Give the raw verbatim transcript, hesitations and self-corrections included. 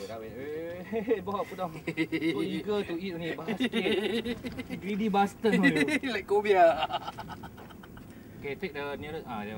dah weh. Eh, bawa apa dah? So eager to eat ni, basket. Greedy bastard. Like Kobe ah. Okay, take the nearest ah.